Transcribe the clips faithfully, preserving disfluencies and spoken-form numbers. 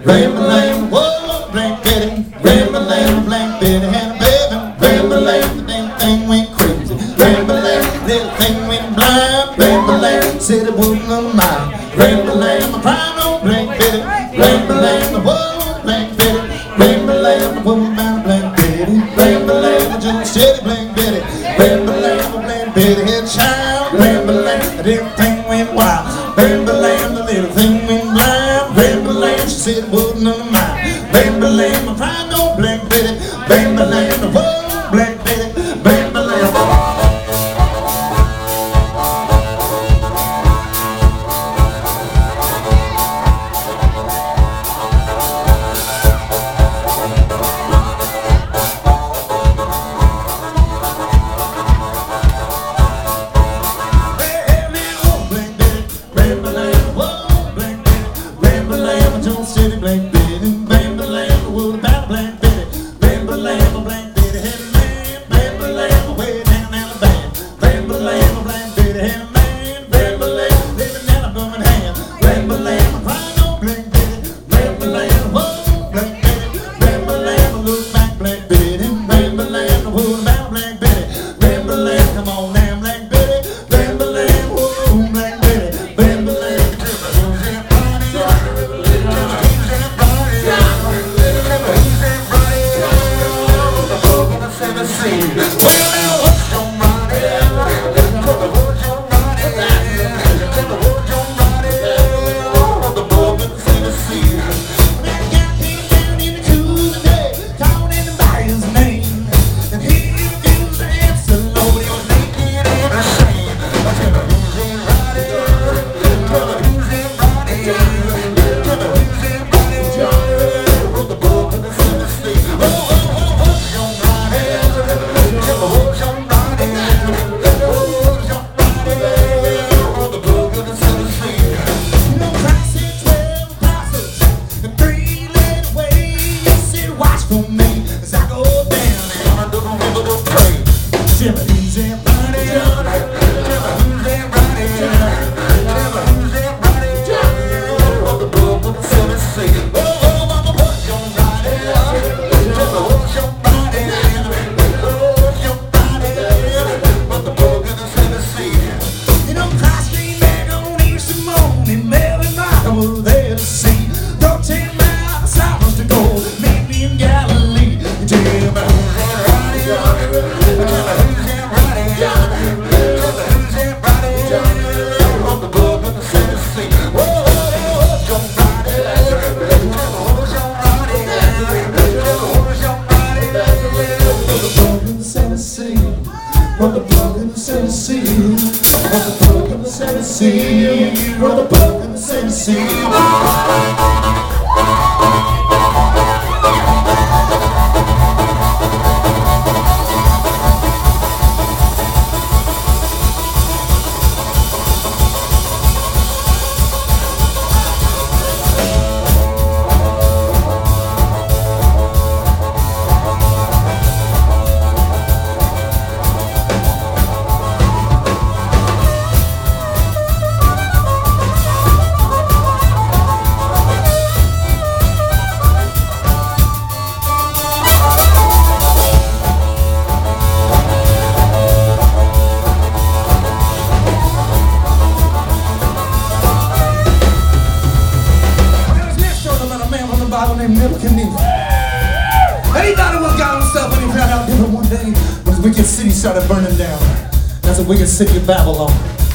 Rambling, whoa, Black Betty, rambling, Black Betty had a baby. Rambling, the damn thing went crazy. Rambling, little thing went blind. Rambling, said it wasn't on mine. Rambling, I'm crying on Black Betty. Rambling, whoa, Black Betty, rambling, whoa, about Black Betty. Rambling, just steady Black Betty. Rambling, Black Betty had a child. Rambling, the damn thing went wild. Rambling, the little thing went blind. Rambling, she said it wasn't on mine. Rambling, I'm crying on Black Betty. Rambling, whoa, Black Betty, rambling. Black Betty, Bambalam, what about Black Betty? Bambalam, Black Betty had a man. Bambalam, way down Alabama. Bambalam, Black Betty had a man. Bambalam, living in a Birmingham. Bambalam, crying on Black Betty. Bambalam, whoa, Black Betty. Bambalam, look back Black Betty. Bambalam, what about Black Betty? Bambalam, come on now Black Betty. Bambalam, whoa, Black Betty. Bambalam. Run the bug in the Tennessee. Run the bug in the Tennessee. Run the bug in the Tennessee. Named Nebuchadnezzar. And he thought it was God himself when he found out that one day when the wicked city started burning down. That's the wicked city of Babylon.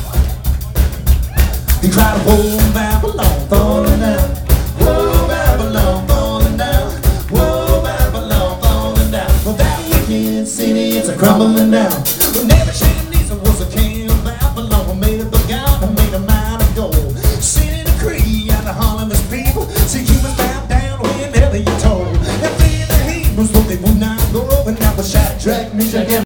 He cried, whoa, Babylon, falling down. Whoa, Babylon, falling down. Whoa, Babylon, falling down. Well, that wicked city, it's a crumbling down. Well, Nebuchadnezzar was a king of Babylon, made of a god and made a mine of gold. Sitting a creed out of Harlem, his people. See, he was bound down whenever you told. And then the Hebrews, but they would not go. And now the Shadrach, Meshach, and